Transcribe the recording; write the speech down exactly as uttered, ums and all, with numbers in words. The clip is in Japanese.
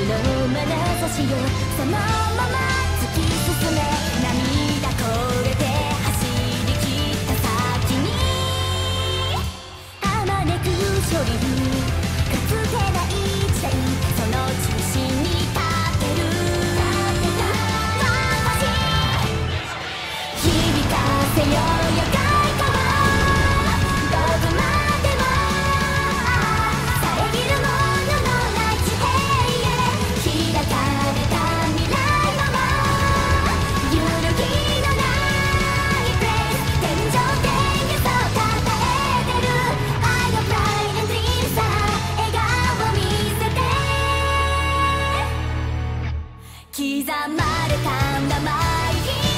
の眼差しよそのまま突き進め涙これて走り切った先にあまねく勝利かつてない時代その中心に立ってる私響かせようよ外貨はどこまでも遮るもののない地平へ開かれた未来は揺るぎのないプレイス天井でゲソをたたえてる I got pride and dream さ笑顔見せて刻まれた名前